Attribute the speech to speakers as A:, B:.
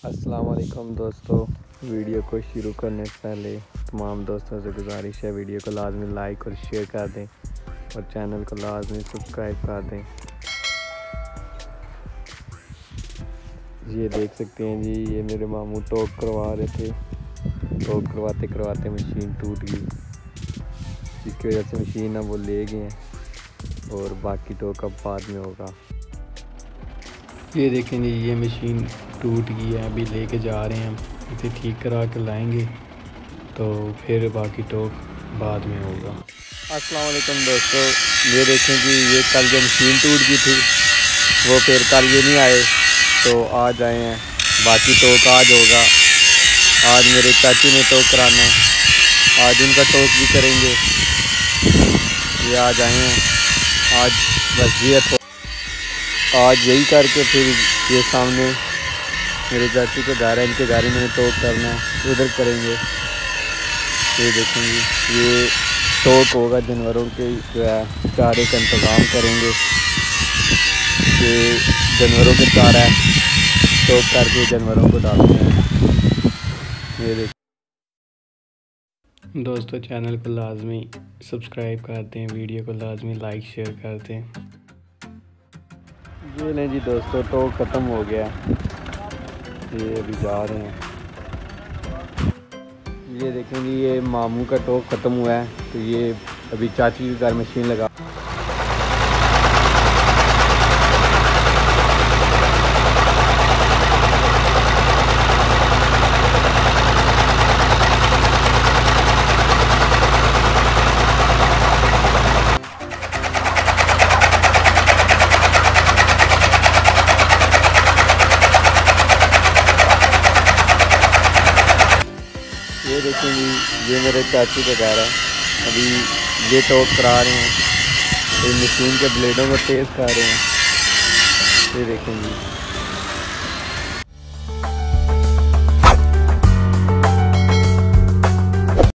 A: अस्सलाम वालेकुम दोस्तों। वीडियो को शुरू करने से पहले तमाम दोस्तों से गुजारिश है वीडियो को लाजमी लाइक और शेयर कर दें और चैनल को लाजमी सब्सक्राइब कर दें। ये देख सकते हैं जी, ये मेरे मामू टॉक करवा रहे थे। टॉक करवाते करवाते मशीन टूट गई, जिसकी वजह से मशीन अब वो ले गए हैं और बाकी टॉक अब बाद में होगा। ये देखें जी, ये मशीन टूट गई है, अभी लेके जा रहे हैं हम इसे ठीक करा के लाएंगे तो फिर बाकी टॉक बाद में होगा। अस्सलाम वालेकुम दोस्तों, ये देखें कि ये कल जो मशीन टूट गई थी वो फिर कल ये नहीं आए तो आज आए हैं। बाकी टॉक आज होगा। आज मेरे चाची ने टॉक कराना है, आज उनका टॉक भी करेंगे। ये आज आए हैं, आज बस ये आज यही करके फिर ये सामने मेरे चाची के घर है, इनके घर में टॉक करना है, उधर करेंगे। ये देखेंगे, ये टॉक होगा जानवरों के जो है चारे का इंतज़ाम करेंगे। ये जानवरों के चारा है, टॉक करके जानवरों को डालते हैं। ये देख दोस्तों, चैनल को लाजमी सब्सक्राइब कर दें, वीडियो को लाजमी लाइक शेयर कर दें। ये नहीं जी दोस्तों, टॉक ख़त्म हो गया, ये अभी जा रहे हैं। ये देखेंगे, ये मामू का टॉक ख़त्म हुआ है तो ये अभी चाची के घर मशीन लगा। ये देखेंगे, ये मेरे चाची का घर है, अभी ये टॉक करा रहे हैं, ये मशीन के ब्लेडों को तेज़ कर रहे हैं। ये देखेंगे।